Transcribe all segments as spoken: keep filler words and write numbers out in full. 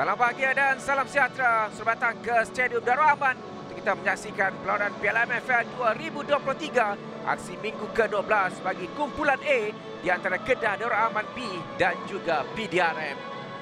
Salam bahagia dan salam sejahtera. Selamat datang ke Stadium Darul Aman untuk kita menyaksikan perlawanan Piala M F L dua ribu dua puluh tiga, aksi minggu ke dua belas bagi kumpulan A di antara Kedah Darul Aman B dan juga P D R M.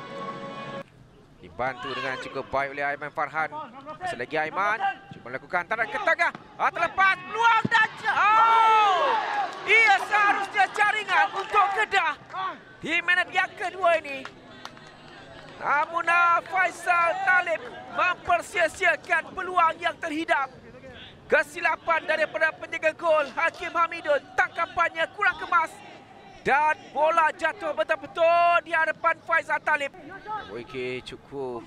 Dibantu dengan cukup baik oleh Aiman Farhan. Masih lagi Aiman cuba melakukan tarik ke tengah. Ah, terlepas peluang dan oh! Ia seharusnya jaringan untuk Kedah di minit yang kedua ini. Namun Faisal Talib mempersia-siakan peluang yang terhidap. Kesilapan daripada penjaga gol Hakim Hamidun, tangkapannya kurang kemas dan bola jatuh betul-betul di hadapan Faisal Talib. Wiki cukup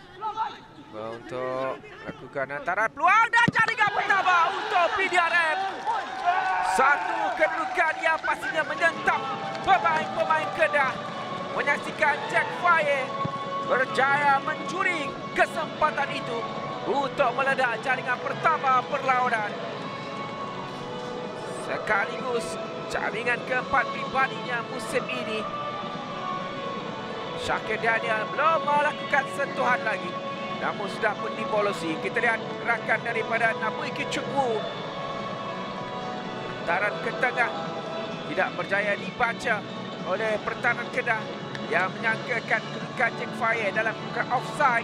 untuk lakukan hantaran peluang dan jaringan pertama untuk P D R M. Satu kedudukan yang pastinya menyentak pemain-pemain Kedah. Menyaksikan Jack Faye berjaya mencuri kesempatan itu untuk meledak jaringan pertama perlawanan. Sekaligus jaringan keempat pribadinya musim ini. Syakir Daniel belum melakukan sentuhan lagi, namun sudah pun dibolosi. Kita lihat gerakan daripada Nabuiki Chukwu. Hantaran ke tengah tidak berjaya dibaca oleh pertahanan Kedah yang menyangkakan kedudukan Jack Faye dalam bukan offside.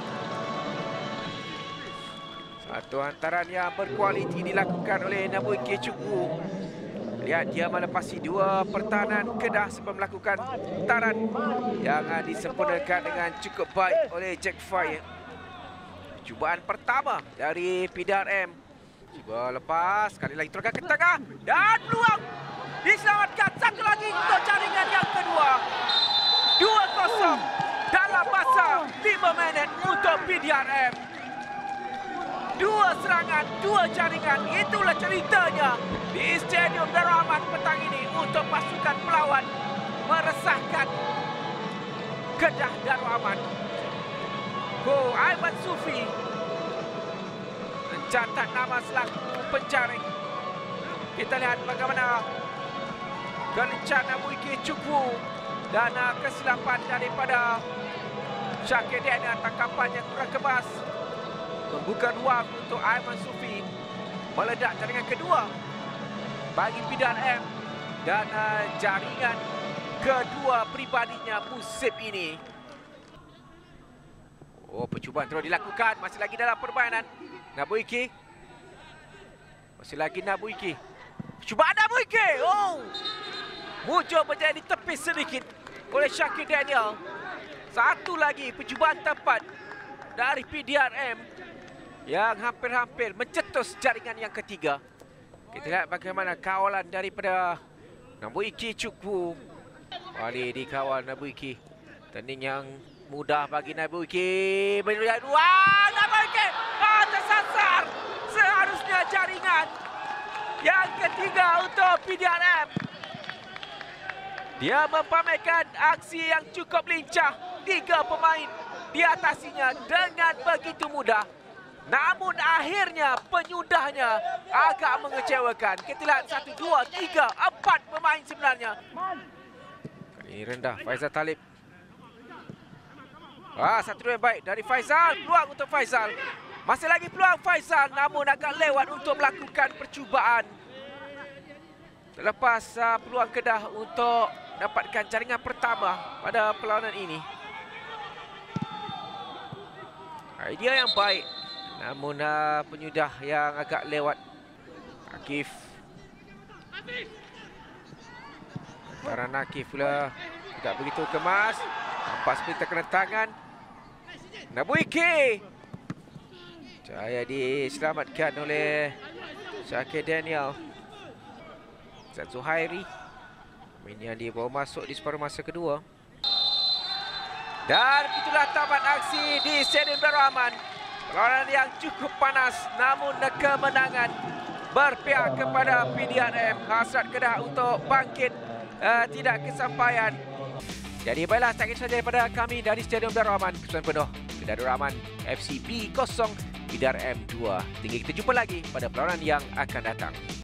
Satu hantaran yang berkualiti dilakukan oleh Nabuiki Chukwu. Lihat dia melepasi dua pertahanan Kedah sebelum melakukan hantaran yang disempurnakan dengan cukup baik oleh Jack Faye. Cubaan pertama dari P D R M. Cuba lepas, sekali lagi terangkan ke tengah dan peluang diselamatkan. Satu lagi untuk jaringan yang kedua. dua kosong dalam masa lima minit untuk P D R M. Dua serangan, dua jaringan, itulah ceritanya di Stadium Darul Aman petang ini untuk pasukan pelawan meresahkan Kedah Darul Aman. Oh, Aiman Sufi mencatat nama selaku penjaring. Kita lihat bagaimana kelincahan Nabuiki Chukwu dan kesilapan daripada Syakir Daniel, tangkapannya kurang kemas. Membuka ruang untuk Aiman Sufi meledak jaringan kedua bagi P D R M dan uh, jaringan kedua pribadinya musim ini. Oh, percubaan terus dilakukan, masih lagi dalam permainan. Nabuiki. Masih lagi Nabuiki. Percubaan Nabuiki. Oh! Muncul menjadi tepis sedikit oleh Syakir Daniel. Satu lagi percubaan tepat dari P D R M yang hampir-hampir mencetus jaringan yang ketiga. Kita lihat bagaimana kawalan daripada Nabuiki Chukwu. Kali dikawal Nabuiki. Tanding yang mudah bagi Nabuiki. Melihat ruang Nabuiki. Ah, tersasar. Seharusnya jaringan yang ketiga untuk P D R M. Dia mempamerkan aksi yang cukup lincah. Tiga pemain diatasinya dengan begitu mudah. Namun akhirnya penyudahnya agak mengecewakan. Kita lihat satu, dua, tiga, empat pemain sebenarnya. Ini rendah Faisal Talib. Ah, satu yang baik dari Faisal. Peluang untuk Faisal. Masih lagi peluang Faisal, namun agak lewat untuk melakukan percubaan. Terlepas uh, peluang Kedah untuk dapatkan jaringan pertama pada perlawanan ini. Idea yang baik, namun uh, penyudah yang agak lewat. Akif. Karena Akif pula tidak begitu kemas. Nampak seperti terkena tangan. Nabuiki. Jaya diselamatkan oleh Syakir Daniel. Zat Zuhairi. Ini yang dibawa masuk di separuh masa kedua. Dan itulah tamat aksi di Stadium Darul Aman. Perlawanan yang cukup panas, namun kemenangan berpihak kepada P D R M. Hasrat Kedah untuk bangkit uh, tidak kesampaian. Jadi baiklah, tak kisah daripada kami dari Stadium Darul Aman. Kesan penuh Kedah Darul Aman F C B kosong, P D R M dua. Tinggal kita jumpa lagi pada perlawanan yang akan datang.